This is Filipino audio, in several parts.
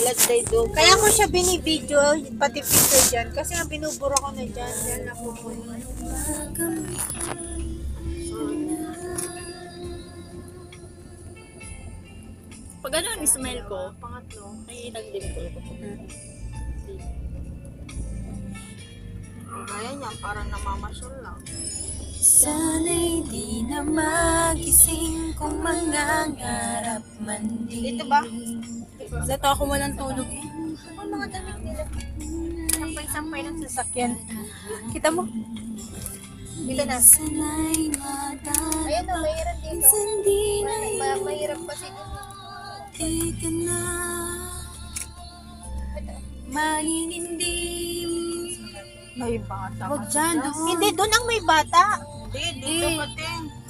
as they do. Kaya ko siya binibidyo, pati picture dyan. Kasi nga binubura ko na dyan. Dyan na pupunta. Pag ano ang smile ko, pangatlo, nakikita din ko. Kaya niya, parang namamasyal lang. Sana'y di na magising kung mangangarap man din. Dito ba? Dito ako walang tulog eh. Ang mga damit nila. Sampay-sampay ng sasakyan. Kita mo? Dito na. Sana'y madal. Ayan o, mahirap dito. Sandi na Mahirap kasi dito. ka na. Maninindim. May bata. Huwag dyan, doon. Hindi, doon ang may bata. Hindi, dito Eh. pati.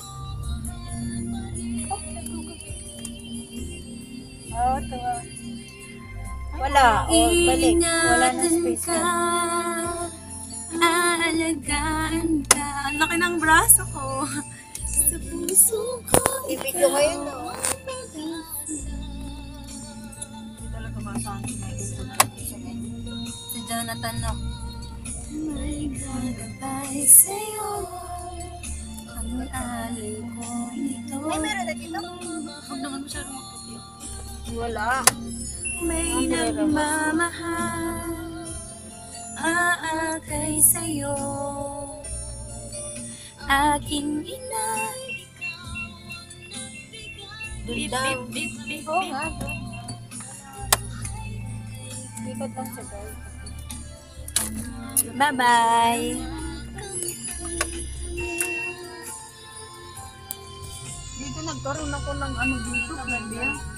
Oh, ito. Wala. Oh, balik. Wala na space ka. na. Aalagaan ka. Ang laki ng braso ko. Sa puso ko. I-video ngayon, no? Talaga masahan ko na ito na si Jonathan, no? May gagabay sa'yo. Ang alay ko nito. Ay, meron na dito? Huwag naman masyadong magputi. Wala. May nagmamahal. Aakay sa'yo. Aking ina. Doon daw. Beep, beep, Oo beep. nga, doon. Ikot lang sa guys. Bye-bye. Dito nagkaroon ako ng ano dito, gabi.